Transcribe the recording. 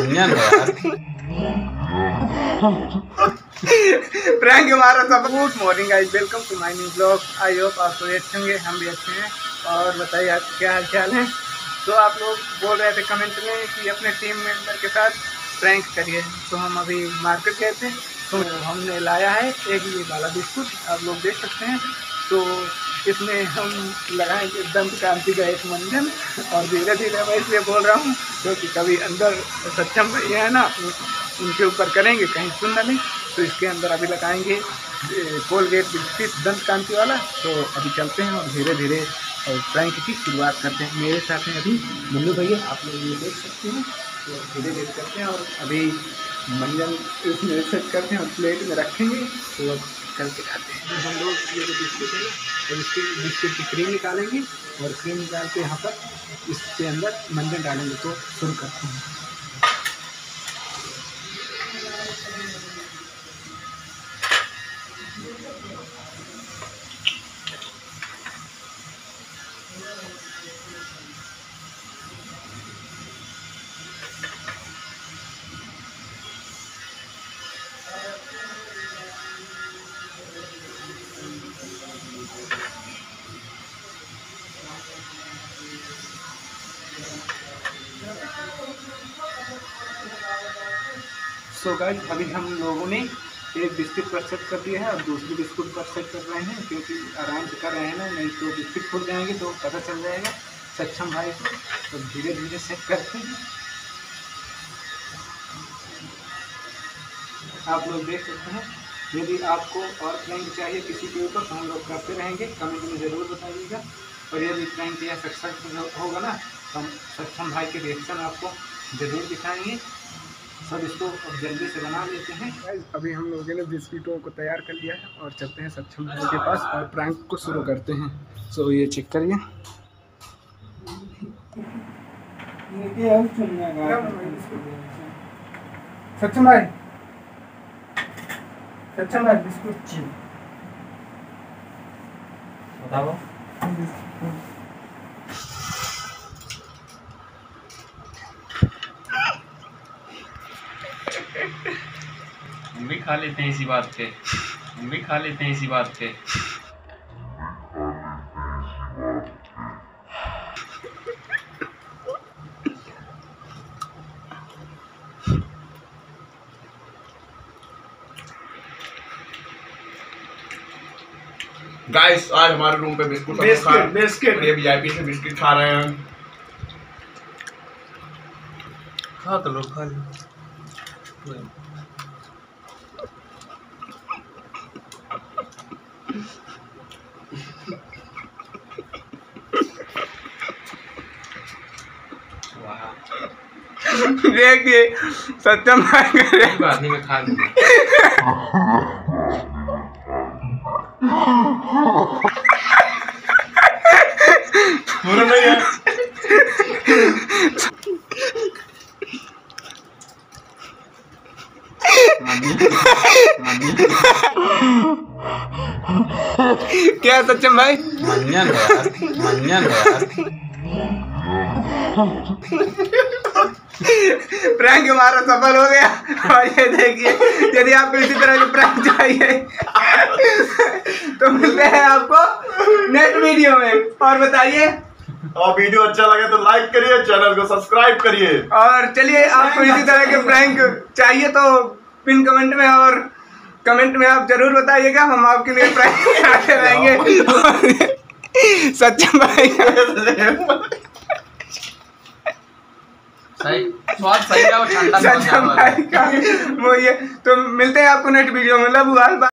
Prank हमारा सब। Good morning guys, welcome to my new blog. I hope आप सभी अच्छे होंगे, हम भी अच्छे हैं। और बताइए आप क्या हाल चाल है। तो आप लोग बोल रहे थे कमेंट में कि अपने टीम मेंबर के साथ प्रैंक करिए, तो हम अभी मार्केट गए थे, तो हमने लाया है एक ये वाला बिस्कुट, आप लोग देख सकते हैं। तो इसमें हम लगाएंगे दंत कांति का एक मंजन, और धीरे धीरे मैं इसलिए बोल रहा हूँ क्योंकि कभी अंदर सक्षम भैया है ना, उनके ऊपर करेंगे कहीं सुन नहीं, तो इसके अंदर अभी लगाएंगे कोलगेट बिस्किट दंत कांति वाला। तो अभी चलते हैं और धीरे धीरे प्रैंक की शुरुआत करते हैं। मेरे साथ हैं अभी मन्नू भैया, आप लोग ये देख सकते हैं। तो धीरे धीरे करते हैं और अभी मंजन इसमें सेट करते हैं और प्लेट में रखेंगे, तो करके खाते हैं। हम लोग ये जो बिस्किट है ना, तो इसके बिस्किट की क्रीम निकालेंगे और क्रीम निकाल के यहाँ पर इसके अंदर मंजन डालेंगे। तो शुरू करते हैं। सो गाइस, अभी हम लोगों ने एक बिस्किट पर सेट कर दिया है और दूसरी बिस्कुट पर सेट कर रहे हैं, क्योंकि आराम से कर रहे हैं ना, नहीं तो बिस्किट फूट जाएंगे तो पता चल जाएगा सक्षम भाई को। तो धीरे धीरे सेट करते हैं। आप लोग देख सकते हैं। यदि आपको और प्रैंक चाहिए किसी के ऊपर तो हम लोग करते रहेंगे, कमेंट में ज़रूर बताइएगा। और यदि प्रैंक या सक्सेस होगा ना, तो हम सक्षम भाई के रिएक्शन आपको ज़रूर दिखाएंगे। सब इसको जल्दी से बना लेते हैं। अभी हम लोगों ने बिस्किटों को तैयार कर लिया है और चलते हैं सक्षम भाई के पास और प्रैंक को शुरू करते हैं। सो ये चेक करिए। सक्षम भाई, सक्षम भाई बिस्कुट बताओ। हम भी खा लेते हैं इसी बात पे, हम भी खा लेते हैं इसी बात पे। गाइस, आज हमारे रूम पे बिस्कुट बिस्किट ये वीआईपी से बिस्किट खा रहे हैं। खा तो लोग खा लो। देखिए सत्यम भाई बात नहीं, मैं खा लूँगा। पूरा नहीं है। क्या सत्यम भाई? मंजन है यार, मंजन है यार। प्रैंक हमारा सफल हो गया। और ये देखिए, यदि आपको इसी तरह के प्रैंक चाहिए तो मिलते हैं आपको नेक्स्ट वीडियो में। और बताइए, और वीडियो अच्छा लगे तो लाइक करिए, चैनल को सब्सक्राइब करिए। और चलिए, आपको इसी तरह के प्रैंक चाहिए तो पिन कमेंट में और कमेंट में आप जरूर बताइएगा, हम आपके लिए प्रैंक आते रहेंगे। सत्यम भाई सही स्वाद सही का, वो ठंडा सत्यम भाई का वो ये। तो मिलते हैं आपको नेक्स्ट वीडियो में। Love you all.